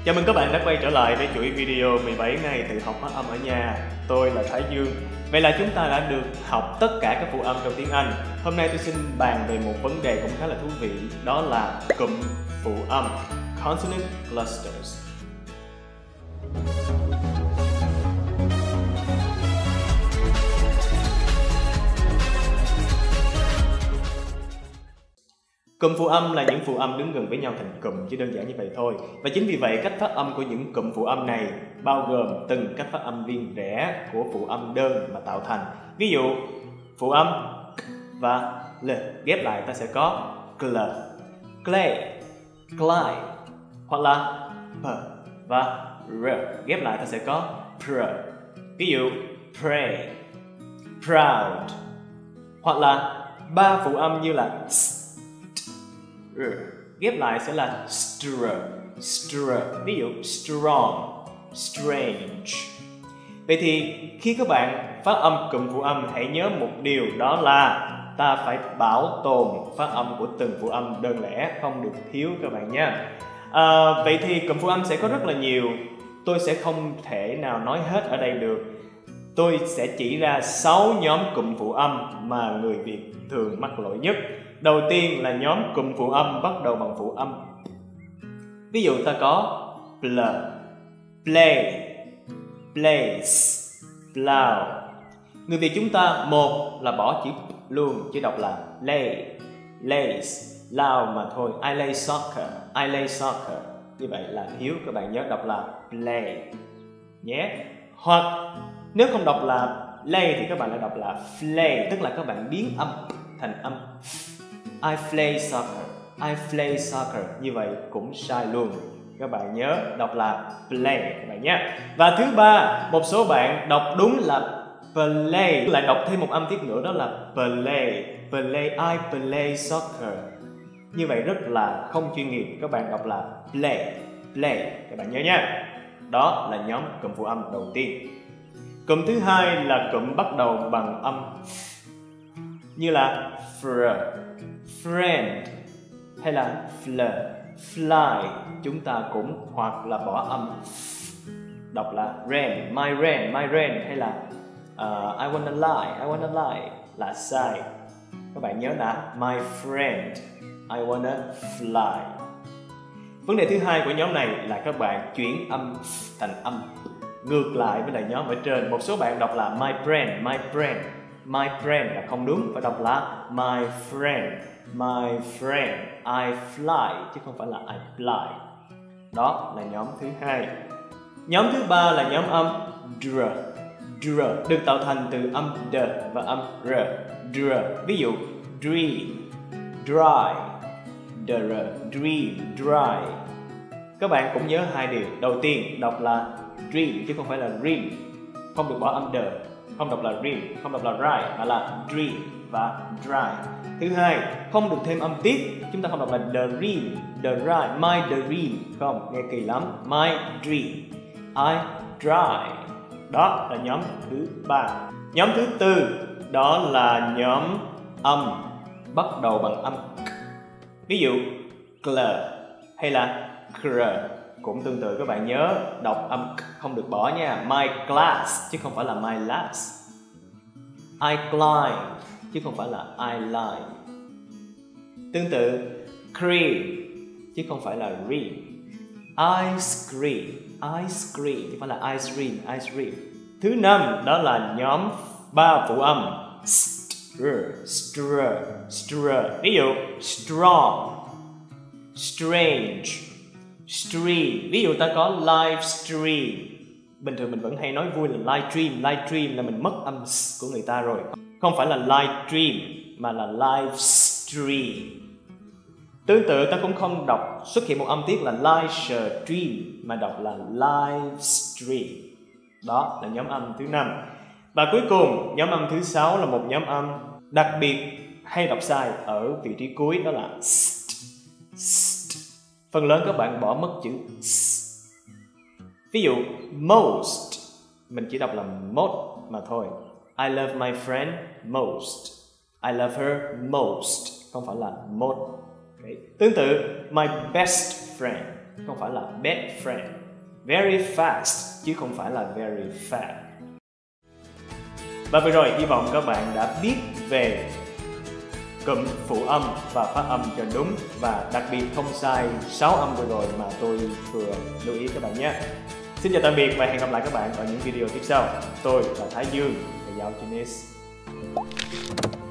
Chào mừng các bạn đã quay trở lại với chuỗi video 17 ngày tự học phát âm ở nhà. Tôi là Thái Dương. Vậy là chúng ta đã được học tất cả các phụ âm trong tiếng Anh. Hôm nay tôi xin bàn về một vấn đề cũng khá là thú vị, đó là cụm phụ âm, consonant clusters. Cụm phụ âm là những phụ âm đứng gần với nhau thành cụm, chỉ đơn giản như vậy thôi. Và chính vì vậy cách phát âm của những cụm phụ âm này bao gồm từng cách phát âm riêng rẽ của phụ âm đơn mà tạo thành. Ví dụ phụ âm k và l ghép lại ta sẽ có cl, clay, glide, hoặc là p và r ghép lại ta sẽ có pr. Ví dụ pray, proud, hoặc là ba phụ âm như là ghép lại sẽ là str. Ví dụ strong, strange. Vậy thì khi các bạn phát âm cụm phụ âm, hãy nhớ một điều, đó là ta phải bảo tồn phát âm của từng phụ âm đơn lẻ, không được thiếu các bạn nhé. Vậy thì cụm phụ âm sẽ có rất là nhiều, tôi sẽ không thể nào nói hết ở đây được. Tôi sẽ chỉ ra 6 nhóm cụm phụ âm mà người Việt thường mắc lỗi nhất. Đầu tiên là nhóm cụm phụ âm bắt đầu bằng phụ âm. Ví dụ ta có pl, play, place, plow. Người Việt chúng ta một là bỏ chữ luôn, chỉ đọc là lay, lace, lao mà thôi. I lay soccer, I lay soccer. Như vậy là thiếu, các bạn nhớ đọc là play nhé. Hoặc nếu không đọc là lay thì các bạn lại đọc là flay, tức là các bạn biến âm thành âm. I play soccer, I play soccer. Như vậy cũng sai luôn. Các bạn nhớ đọc là play các bạn nhé. Và thứ ba, một số bạn đọc đúng là play, lại đọc thêm một âm tiết nữa, đó là play. Play, I play soccer. Như vậy rất là không chuyên nghiệp. Các bạn đọc là play, play. Các bạn nhớ nhé. Đó là nhóm cụm phụ âm đầu tiên. Cụm thứ hai là cụm bắt đầu bằng âm như là fr, friend hay là fl, fly. Chúng ta cũng hoặc là bỏ âm đọc là rain, my rain, my rain, hay là I wanna lie là sai. Các bạn nhớ là my friend, I wanna fly. Vấn đề thứ hai của nhóm này là các bạn chuyển âm thành âm ngược lại với lại nhóm ở trên. Một số bạn đọc là my friend, my friend. My friend là không đúng, phải đọc là my friend, my friend. I fly chứ không phải là I fly. Đó là nhóm thứ hai. Nhóm thứ ba là nhóm âm dr. Dr được tạo thành từ âm d và âm r. Dr. Ví dụ dream, dry, dr, dream, dry. Các bạn cũng nhớ hai điều. Đầu tiên đọc là dream chứ không phải là dream, không được bỏ âm d. Không đọc là dream, không đọc là dry, mà là dream và dry. Thứ hai, không được thêm âm tiết. Chúng ta không đọc là the dream, the dry, my dream. Không, nghe kỳ lắm. My dream, I dry. Đó là nhóm thứ ba. Nhóm thứ tư, đó là nhóm âm bắt đầu bằng âm k. Ví dụ cl hay là cr. Cũng tương tự, các bạn nhớ đọc âm k không được bỏ nha. My class chứ không phải là my last. I climb chứ không phải là I lie. Tương tự cream chứ không phải là ream. Ice cream chứ không phải là ice cream. Thứ năm đó là nhóm ba phụ âm str. Ví dụ strong, strange, stream. Ví dụ ta có livestream. Bình thường mình vẫn hay nói vui là livestream là mình mất âm s của người ta rồi. Không phải là livestream mà là livestream. Tương tự ta cũng không đọc xuất hiện một âm tiết là livestream mà đọc là livestream. Đó là nhóm âm thứ 5. Và cuối cùng nhóm âm thứ 6 là một nhóm âm đặc biệt hay đọc sai ở vị trí cuối, đó là st. Phần lớn các bạn bỏ mất chữ s. Ví dụ most, mình chỉ đọc là most mà thôi. I love my friend most, I love her most, không phải là most. Okay. Tương tự, my best friend không phải là best friend. Very fast chứ không phải là very fat. Và vừa rồi hy vọng các bạn đã biết về cụm phụ âm và phát âm cho đúng, và đặc biệt không sai 6 âm vừa rồi mà tôi vừa lưu ý các bạn nhé. Xin chào tạm biệt và hẹn gặp lại các bạn ở những video tiếp sau. Tôi là Thái Dương, thầy giáo tennis.